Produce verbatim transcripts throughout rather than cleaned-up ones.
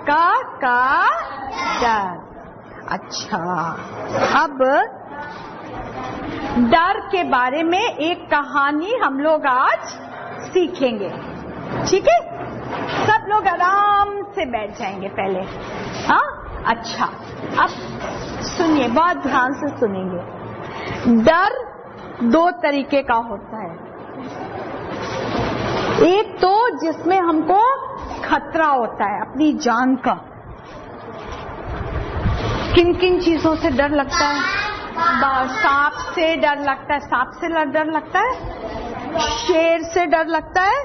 का का डर। अच्छा, अब डर के बारे में एक कहानी हम लोग आज सीखेंगे, ठीक है? सब लोग आराम से बैठ जाएंगे पहले। हाँ, अच्छा, अब सुनिए, बहुत ध्यान से सुनेंगे। डर दो तरीके का होता है। एक तो जिसमें हमको खतरा होता है अपनी जान का। किन किन चीजों से डर लगता है? सांप से डर लगता है। सांप से डर लगता है। शेर से डर लगता है।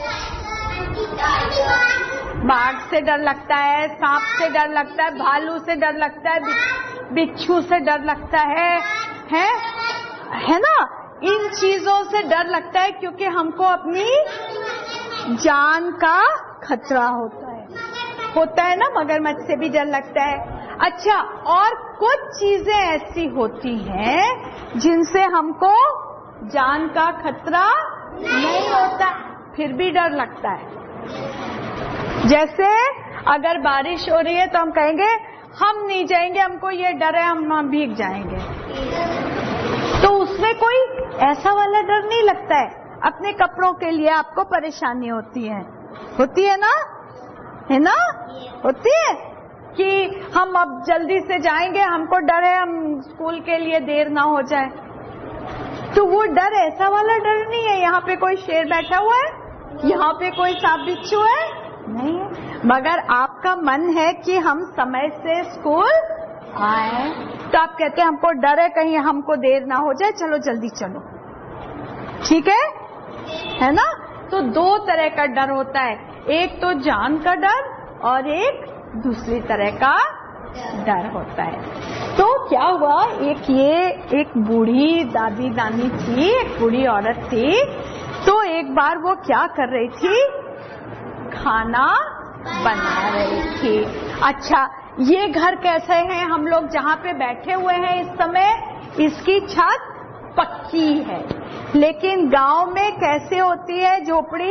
बाघ से डर लगता है। सांप से डर लगता है। भालू से डर लगता है। बिच्छू से डर लगता है, है है ना? इन चीजों से डर लगता है क्योंकि हमको अपनी जान का खतरा होता है। होता है ना? मगरमच्छ से भी डर लगता है। अच्छा, और कुछ चीजें ऐसी होती हैं जिनसे हमको जान का खतरा नहीं होता, फिर भी डर लगता है। जैसे अगर बारिश हो रही है तो हम कहेंगे हम नहीं जाएंगे, हमको ये डर है, हम भीग जाएंगे। तो उसमें कोई ऐसा वाला डर नहीं लगता है। अपने कपड़ों के लिए आपको परेशानी होती है, होती है ना? है ना? होती है कि हम अब जल्दी से जाएंगे, हमको डर है हम स्कूल के लिए देर ना हो जाए। तो वो डर ऐसा वाला डर नहीं है, यहाँ पे कोई शेर बैठा हुआ है, यहाँ पे कोई सांप बिच्छू है, नहीं है। मगर आपका मन है कि हम समय से स्कूल आए, तो आप कहते हैं हमको डर है कहीं हमको देर ना हो जाए, चलो जल्दी चलो, ठीक है, है ना? तो दो तरह का डर होता है, एक तो जान का डर और एक दूसरी तरह का डर होता है। तो क्या हुआ, एक ये एक बूढ़ी दादी नानी थी, एक बूढ़ी औरत थी। तो एक बार वो क्या कर रही थी, खाना बना रही थी। अच्छा, ये घर कैसे है, हम लोग जहाँ पे बैठे हुए हैं इस समय, इसकी छत पक्की है, लेकिन गांव में कैसे होती है झोपड़ी?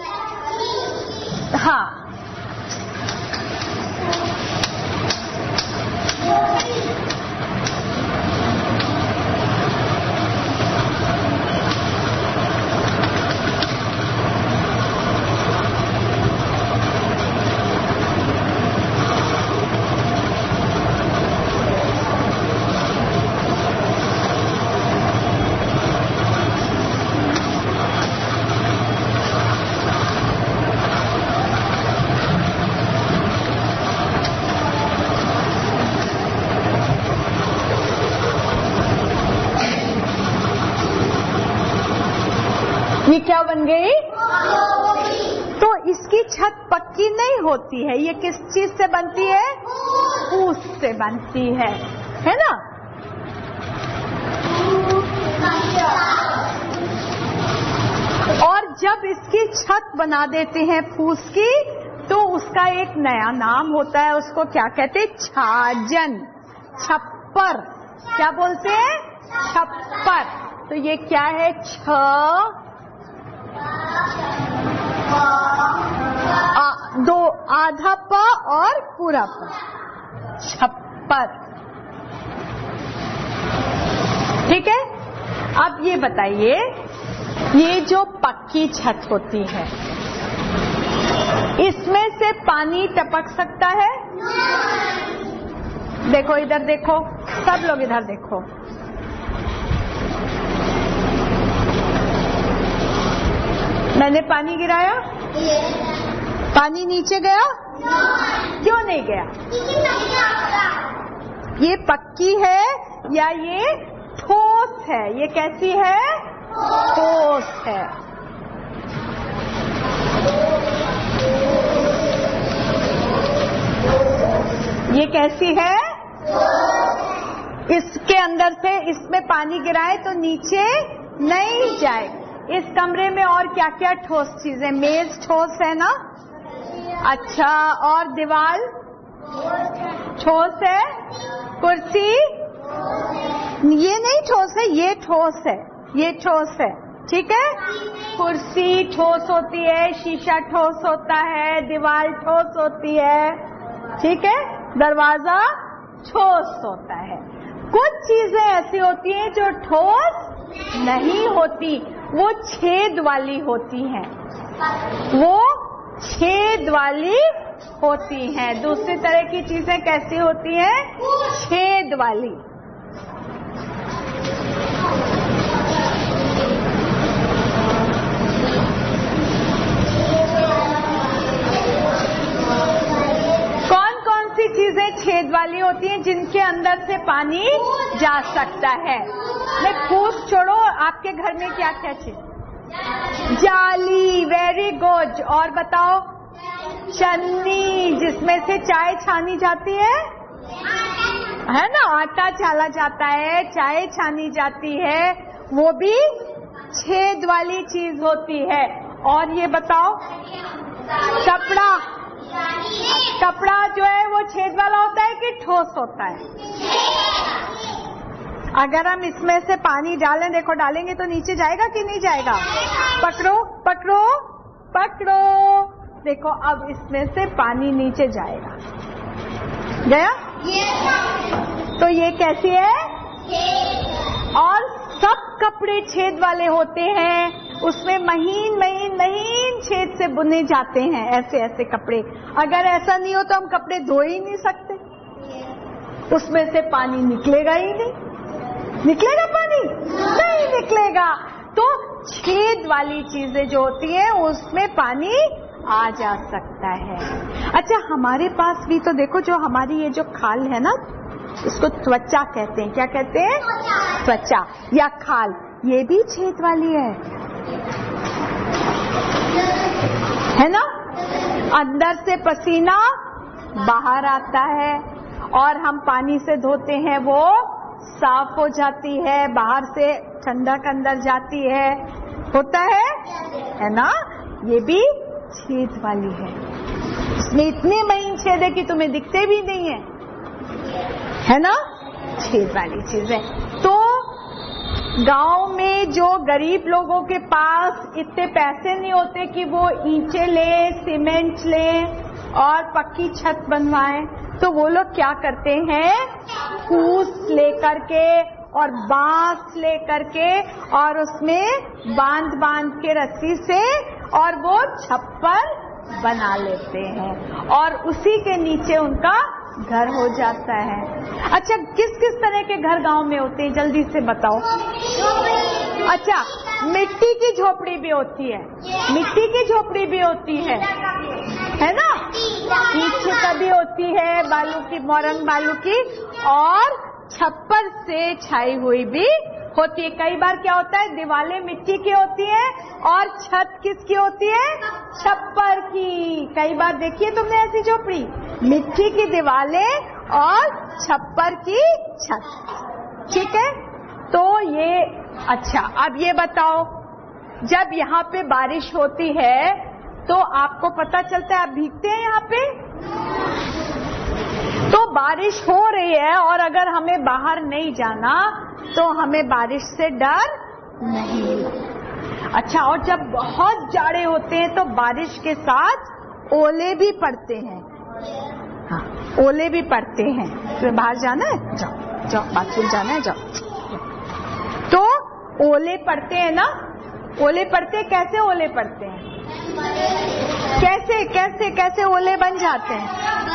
हाँ, ये क्या बन गई? तो इसकी छत पक्की नहीं होती है, ये किस चीज से बनती है? फूस से बनती है, है ना? और जब इसकी छत बना देते हैं फूस की, तो उसका एक नया नाम होता है, उसको क्या कहते हैं? छाजन, छप्पर। क्या बोलते हैं? छप्पर। तो ये क्या है? छ आ, दो आधा प और पूरा प, छप्पर, ठीक है? अब ये बताइए, ये जो पक्की छत होती है, इसमें से पानी टपक सकता है? देखो इधर देखो, सब लोग इधर देखो, मैंने पानी गिराया, पानी नीचे गया? क्यों नहीं गया? ये पक्की है या ये ठोस है? ये कैसी है? ठोस है। ये कैसी है? इसके अंदर से इसमें पानी गिराए तो नीचे नहीं जाए। इस कमरे में और क्या क्या ठोस चीजें? मेज ठोस है ना? अच्छा, और दीवार ठोस है? कुर्सी? ये नहीं ठोस है, ये ठोस है, ये ठोस है, ठीक है? कुर्सी ठोस होती है, शीशा ठोस होता है, दीवार ठोस होती है, ठीक है, दरवाजा ठोस होता है। कुछ चीजें ऐसी होती हैं जो ठोस नहीं होती, वो छेद वाली होती हैं, वो छेद वाली होती हैं। दूसरी तरह की चीजें कैसी होती हैं? छेद वाली। चीजें छेद वाली होती हैं जिनके अंदर से पानी जा सकता है। मैं फूस छोड़ो, आपके घर में क्या क्या चीज? जाली, वेरी गुड। और बताओ? छन्नी, जिसमें से चाय छानी जाती है, है ना, आटा छाला जाता है, चाय छानी जाती है, वो भी छेद वाली चीज होती है। और ये बताओ, कपड़ा, कपड़ा जो है वो छेद वाला होता है कि ठोस होता है? अगर हम इसमें से पानी डालें, देखो डालेंगे तो नीचे जाएगा कि नहीं जाएगा? पकड़ो पकड़ो पकड़ो, देखो अब इसमें से पानी नीचे जाएगा, गया? तो ये कैसी है? और सब कपड़े छेद वाले होते हैं, उसमें महीन महीन महीन छेद से बुने जाते हैं, ऐसे ऐसे कपड़े। अगर ऐसा नहीं हो तो हम कपड़े धो ही नहीं सकते, उसमें से पानी निकलेगा ही नहीं। निकलेगा पानी? नहीं निकलेगा। तो छेद वाली चीजें जो होती हैं उसमें पानी आ जा सकता है। अच्छा, हमारे पास भी तो देखो, जो हमारी ये जो खाल है ना, इसको त्वचा कहते हैं। क्या कहते हैं? त्वचा या खाल, ये भी छेद वाली है, है ना? अंदर से पसीना बाहर आता है और हम पानी से धोते हैं, वो साफ हो जाती है, बाहर से ठंडक अंदर जाती है, होता है है ना? ये भी छेद वाली है। इसमें इतने महीन छेद है कि तुम्हें दिखते भी नहीं है, है ना? छेद वाली चीज है। तो गांव में जो गरीब लोगों के पास इतने पैसे नहीं होते कि वो ईंटें लें, सीमेंट लें और पक्की छत बनवाएं, तो वो लोग क्या करते हैं? फूस लेकर के और बांस लेकर के और उसमें बांध बांध के रस्सी से और वो छप्पर बना लेते हैं और उसी के नीचे उनका घर हो जाता है। अच्छा, किस किस तरह के घर गांव में होते हैं, जल्दी से बताओ। अच्छा, मिट्टी की झोपड़ी भी होती है, मिट्टी की झोपड़ी भी होती है, है ना? ईंट का भी होती है, बालू की, मोरंग बालू की, और छप्पर से छाई हुई भी होती है। कई बार क्या होता है, दीवारें मिट्टी की होती है और छत किसकी होती है? छप्पर की। कई बार देखिए तुमने ऐसी झोपड़ी, मिट्टी की दीवारें और छप्पर की छत, ठीक है? तो ये, अच्छा अब ये बताओ, जब यहाँ पे बारिश होती है तो आपको पता चलता है, आप भीगते हैं यहाँ पे, तो बारिश हो रही है और अगर हमें बाहर नहीं जाना तो हमें बारिश से डर नहीं। अच्छा, और जब बहुत जाड़े होते हैं तो बारिश के साथ ओले भी पड़ते हैं। हाँ, ओले भी पड़ते हैं। तो बाहर जाना है, जाओ जाओ, बाथरूम जाना है, जाओ। तो ओले पड़ते हैं ना, ओले पड़ते, कैसे ओले पड़ते हैं? कैसे कैसे कैसे ओले बन जाते हैं?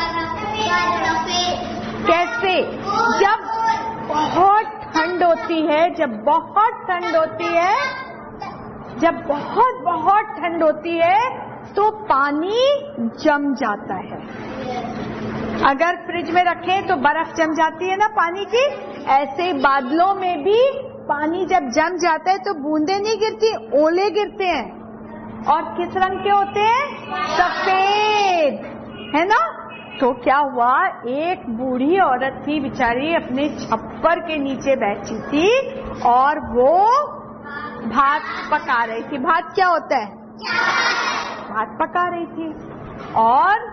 कैसे? जब बहुत ठंड होती है, जब बहुत ठंड होती है, जब बहुत बहुत ठंड होती है तो पानी जम जाता है। अगर फ्रिज में रखें तो बर्फ जम जाती है ना पानी की, ऐसे बादलों में भी पानी जब जम जाता है तो बूंदे नहीं गिरती, ओले गिरते हैं। और किस रंग के होते हैं? सफेद, है ना? तो क्या हुआ, एक बूढ़ी औरत थी बेचारी, अपने छप्पर के नीचे बैठी थी और वो भात पका रही थी। भात क्या होता है? भात पका रही थी। और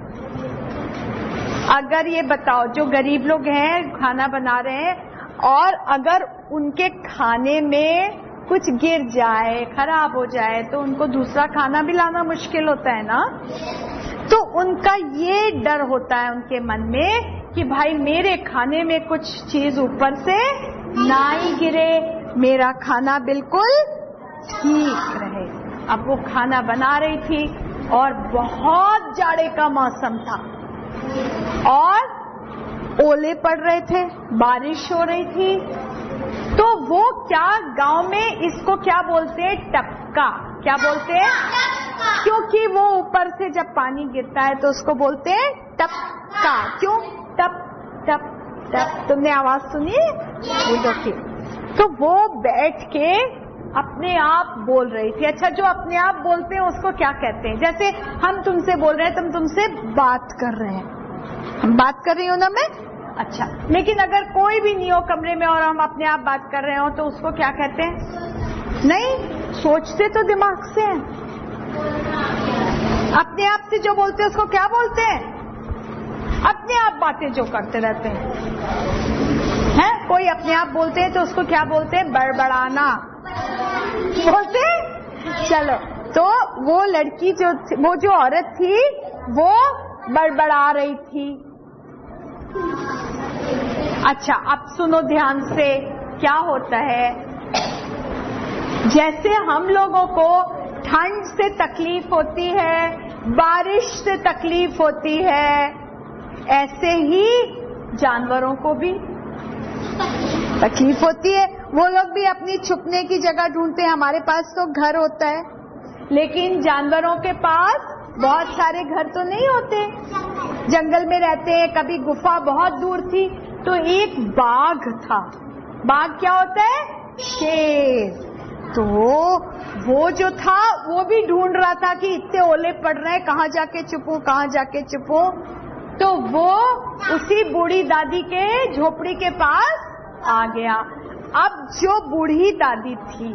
अगर ये बताओ, जो गरीब लोग हैं खाना बना रहे हैं, और अगर उनके खाने में कुछ गिर जाए, खराब हो जाए, तो उनको दूसरा खाना भी लाना मुश्किल होता है ना? तो उनका ये डर होता है उनके मन में कि भाई मेरे खाने में कुछ चीज ऊपर से ना ही गिरे, मेरा खाना बिल्कुल ठीक रहे। अब वो खाना बना रही थी और बहुत जाड़े का मौसम था और ओले पड़ रहे थे, बारिश हो रही थी। तो वो क्या, गांव में इसको क्या बोलते हैं, टपका। क्या बोलते हैं? क्योंकि वो ऊपर से जब पानी गिरता है तो उसको बोलते हैं टपका। क्यों? टप टप टप। तुमने आवाज सुनी? ओके। तो वो बैठ के अपने आप बोल रही थी। अच्छा, जो अपने आप बोलते हैं उसको क्या कहते हैं? जैसे हम तुमसे बोल रहे हैं, तुम तुमसे बात कर रहे हैं, हम बात कर रही हूँ ना मैं। अच्छा, लेकिन अगर कोई भी नहीं हो कमरे में और हम अपने आप बात कर रहे हो तो उसको क्या कहते हैं? नहीं, सोचते तो दिमाग से हैं। अपने आप से जो बोलते हैं उसको क्या बोलते हैं? अपने आप बातें जो करते रहते हैं, हैं? कोई अपने आप बोलते हैं तो उसको क्या बोलते हैं? बड़बड़ाना बोलते हैं। चलो, तो वो लड़की जो, वो जो औरत थी वो बड़बड़ा रही थी। अच्छा, अब सुनो ध्यान से, क्या होता है, जैसे हम लोगों को ठंड से तकलीफ होती है, बारिश से तकलीफ होती है, ऐसे ही जानवरों को भी तकलीफ होती है। वो लोग भी अपनी छुपने की जगह ढूंढते हैं। हमारे पास तो घर होता है, लेकिन जानवरों के पास बहुत सारे घर तो नहीं होते, जंगल में रहते हैं। कभी गुफा बहुत दूर थी तो एक बाघ था। बाघ क्या होता है? शेर। तो वो जो था वो भी ढूंढ रहा था कि इतने ओले पड़ रहे हैं, कहाँ जाके छुपूं, कहाँ जाके छुपूं। तो वो उसी बूढ़ी दादी के झोपड़ी के पास आ गया। अब जो बूढ़ी दादी थी,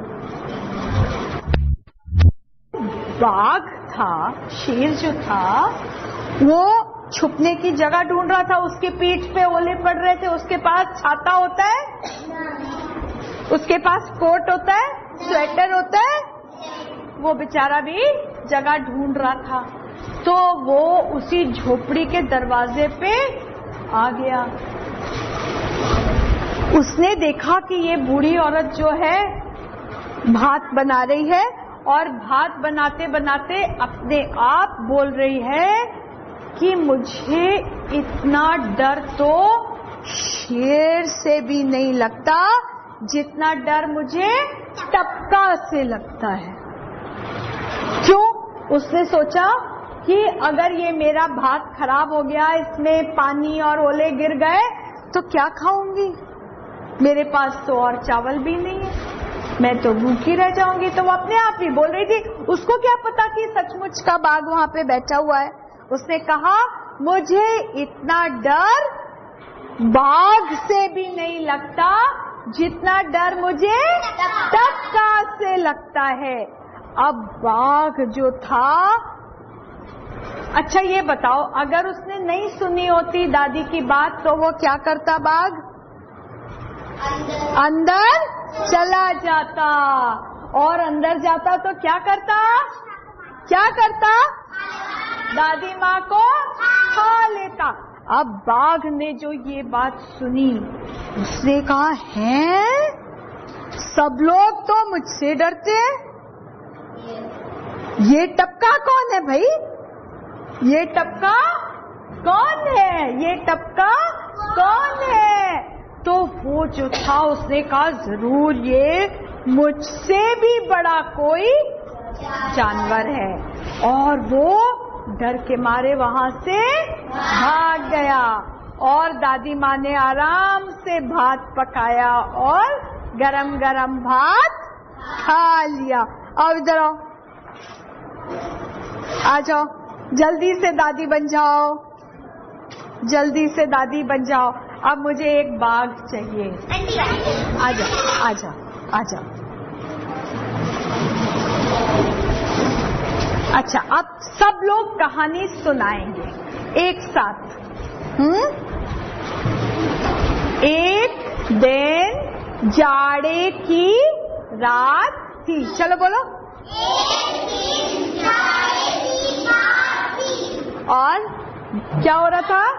बाघ था, शेर जो था, वो छुपने की जगह ढूंढ रहा था। उसके पीठ पे ओले पड़ रहे थे, उसके पास छाता होता है, उसके पास कोट होता है, स्वेटर होता है, वो बेचारा भी जगह ढूंढ रहा था। तो वो उसी झोपड़ी के दरवाजे पे आ गया। उसने देखा कि ये बूढ़ी औरत जो है भात बना रही है और भात बनाते बनाते अपने आप बोल रही है कि मुझे इतना डर तो शेर से भी नहीं लगता जितना डर मुझे टपका से लगता है। क्यों? उसने सोचा कि अगर ये मेरा भात खराब हो गया, इसमें पानी और ओले गिर गए तो क्या खाऊंगी? मेरे पास तो और चावल भी नहीं है, मैं तो भूखी रह जाऊंगी। तो वो अपने आप ही बोल रही थी। उसको क्या पता कि सचमुच का बाघ वहां पे बैठा हुआ है। उसने कहा, मुझे इतना डर बाघ से भी नहीं लगता जितना डर मुझे टपका से लगता है। अब बाघ जो था, अच्छा ये बताओ, अगर उसने नहीं सुनी होती दादी की बात तो वो क्या करता? बाघ अंदर चला जाता, और अंदर जाता तो क्या करता? क्या करता? दादी माँ को खा लेता। अब बाघ ने जो ये बात सुनी, उसने कहा, हैं, सब लोग तो मुझसे डरते हैं, ये टपका कौन है भाई? ये टपका कौन है? ये टपका कौन है? तो वो जो था उसने कहा, जरूर ये मुझसे भी बड़ा कोई जानवर है। और वो डर के मारे वहां से भाग गया। और दादी माँ ने आराम से भात पकाया और गरम गरम भात खा लिया। आओ इधर आओ, आ जाओ, जल्दी से दादी बन जाओ, जल्दी से दादी बन जाओ। अब मुझे एक बाघ चाहिए। आ जाओ, आ जाओ, आ जाओ। अच्छा, अब सब लोग कहानी सुनाएंगे एक साथ। हम्म? एक दिन जाड़े की रात थी। चलो बोलो। एक दिन जाड़े की रात थी। और क्या हो रहा था?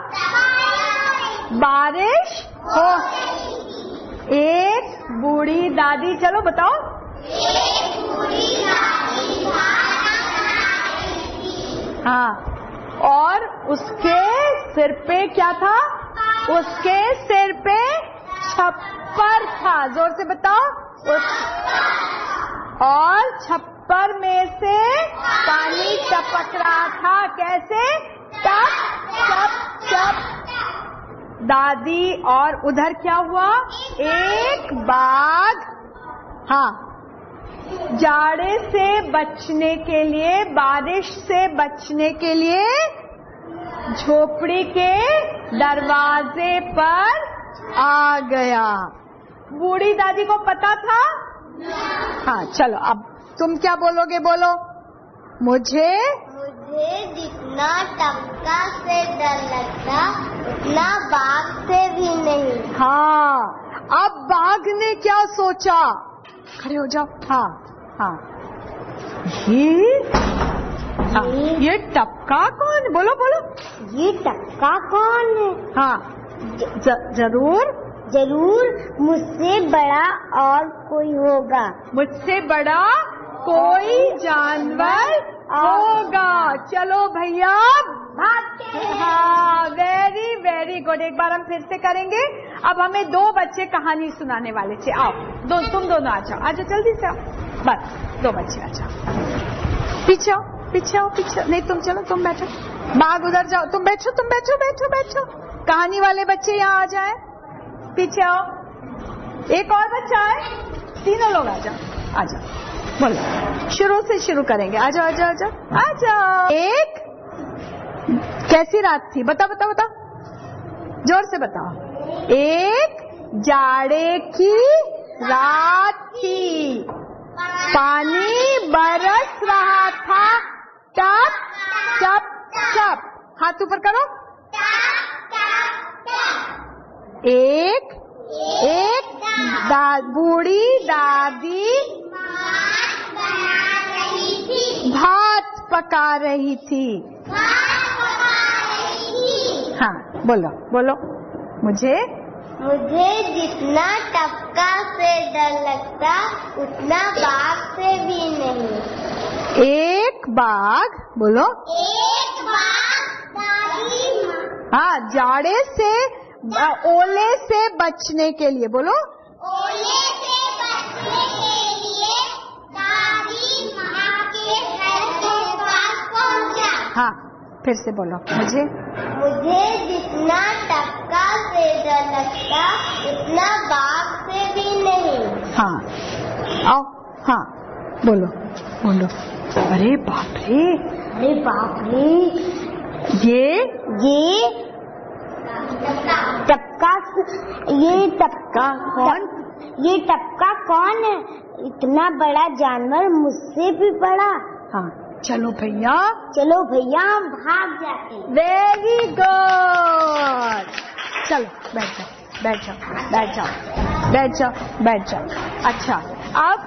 बारिश हो। एक बूढ़ी दादी, चलो बताओ। एक बूढ़ी दादी हाँ, और उसके सिर पे क्या था? उसके सिर पे छप्पर था। जोर से बताओ। उस और छप्पर में से पानी टपक रहा था। कैसे? टप टप टप। दादी, और उधर क्या हुआ? एक बाघ, हाँ, जाड़े से बचने के लिए, बारिश से बचने के लिए झोपड़ी के दरवाजे पर आ गया। बूढ़ी दादी को पता था? हाँ, चलो अब तुम क्या बोलोगे? बोलो। मुझे मुझे जितना टपका से डर लगता उतना बाघ से भी नहीं। हाँ, अब बाघ ने क्या सोचा? खड़े हो जाओ। हाँ हाँ, ये हाँ, ये टपका कौन? बोलो बोलो। ये टपका कौन है? हाँ, ज, जरूर जरूर मुझसे बड़ा और कोई होगा। मुझसे बड़ा कोई जानवर होगा। चलो भैया भागते हैं। हाँ, वेरी वेरी गुड। एक बार हम फिर से करेंगे। अब हमें दो बच्चे कहानी सुनाने वाले थे। आओ, दो, तुम दोनों आ जाओ, आ जाओ, जल्दी से आओ। बस दो बच्चे आ जाओ। पीछे आओ, पीछे आओ, पीछे। नहीं, तुम चलो, तुम बैठो। बाघ उधर जाओ, तुम बैठो, तुम बैठो, बैठो, बैठो। कहानी वाले बच्चे यहाँ आ जाए, पीछे आओ। एक और बच्चा है, तीनों लोग आ जाओ, आ जाओ। बोलो, शुरू से शुरू करेंगे। आ जाओ, आ जाओ, आ जाओ, आ जाओ। एक कैसी रात थी? बताओ बताओ बताओ, जोर से बताओ। एक जाड़े की रात थी, पानी बरस रहा था, टप टप टप। हाथ ऊपर करो। एक एक दा, बूढ़ी दादी भात पका रही थी। हाँ, बोलो बोलो। मुझे मुझे जितना टपका से डर लगता उतना बाघ से भी नहीं। एक बाघ, बोलो। एक बाघ दादी हाँ, जाड़े से, ओले से बचने के लिए, बोलो। ओले से बचने के लिए दादी माँ के घर के पास पहुँचा। हाँ, फिर से बोलो। मुझे मुझे जितना टपका से डर लगता उतना बाघ से भी नहीं। हाँ, आओ। हाँ, बोलो बोलो। अरे बाप रे, अरे बाप रे, ये ये टपका, ये टपका कौन? ये टपका कौन है? इतना बड़ा जानवर मुझसे भी बड़ा। हाँ, चलो भैया, चलो भैया हम भाग जाते हैं। Very good. चलो बैठ जाओ, बैठ जाओ, बैठ जाओ, बैठ जाओ, बैठ जाओ। अच्छा, अब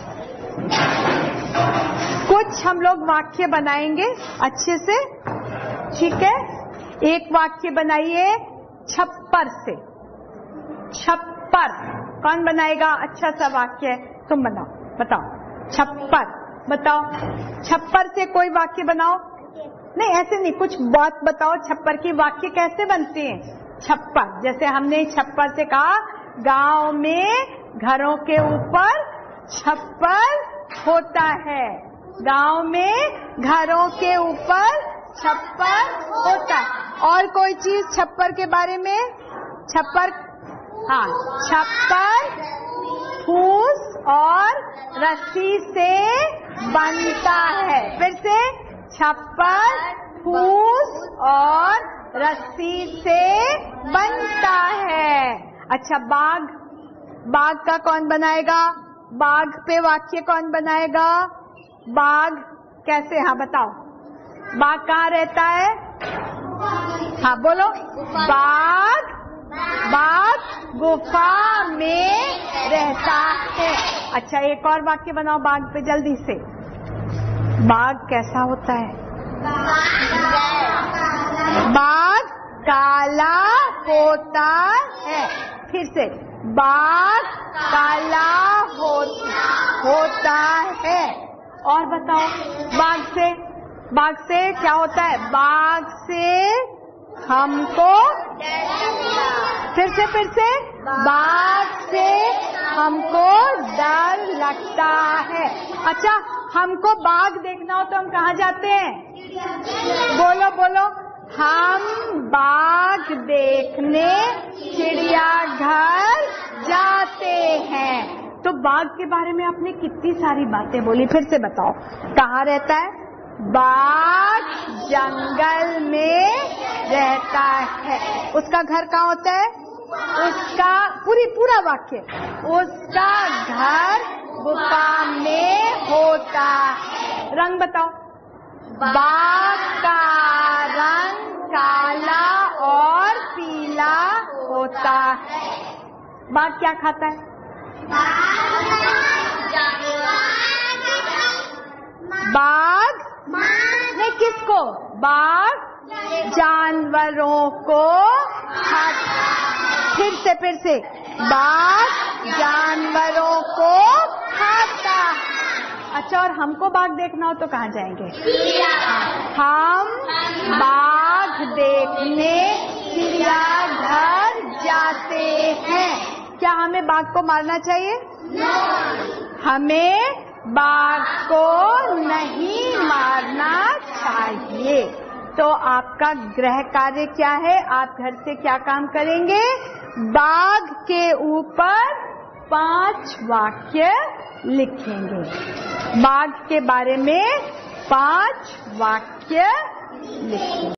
कुछ हम लोग वाक्य बनाएंगे अच्छे से, ठीक है? एक वाक्य बनाइए छप्पर से। छप्पर कौन बनाएगा? अच्छा सा वाक्य है, तुम बनाओ। बताओ, छप्पर बताओ। छप्पर से कोई वाक्य बनाओ। नहीं, ऐसे नहीं, कुछ बात बताओ। छप्पर की वाक्य कैसे बनते हैं? छप्पर, जैसे हमने छप्पर से कहा, गांव में घरों के ऊपर छप्पर होता है। गांव में घरों के ऊपर छप्पर होता है। और कोई चीज छप्पर के बारे में? छप्पर, हाँ, छप्पर फूस और रस्सी से बनता है। फिर से, छप्पर फूस और रस्सी से बनता है। अच्छा, बाघ, बाघ का कौन बनाएगा? बाघ पे वाक्य कौन बनाएगा? बाघ कैसे? हाँ बताओ। बाघ कहाँ रहता है? हाँ बोलो। बाघ, बाघ गुफा में रहता है। अच्छा, एक और वाक्य बनाओ बाघ पे जल्दी से। बाघ कैसा होता है? बाघ काला होता है। फिर से, बाघ काला हो, होता है। और बताओ, बाघ से बाघ से क्या होता है? बाघ से हमको, फिर से फिर से, बाघ से हमको डर लगता है। अच्छा, हमको बाघ देखना हो तो हम कहाँ जाते हैं? बोलो बोलो, हम बाघ देखने चिड़ियाघर जाते हैं। तो बाघ के बारे में आपने कितनी सारी बातें बोली, फिर से बताओ, कहाँ रहता है? बाघ जंगल में रहता है। उसका घर कहाँ होता है? उसका पूरी पूरा वाक्य, उसका घर गुफा में होता है। रंग बताओ, बाघ का रंग काला और पीला होता है। बाघ क्या खाता है? बाघ नहीं, किसको? बाघ जानवरों को खाता। फिर से फिर से, बाघ जानवरों को खाता। अच्छा, और हमको बाघ देखना हो तो कहाँ जाएंगे? हम बाघ देखने चिड़ियाघर जाते हैं। क्या हमें बाघ को मारना चाहिए? हमें बाघ को नहीं मारना चाहिए। तो आपका गृह कार्य क्या है? आप घर से क्या काम करेंगे? बाघ के ऊपर पांच वाक्य लिखेंगे। बाघ के बारे में पांच वाक्य लिखेंगे।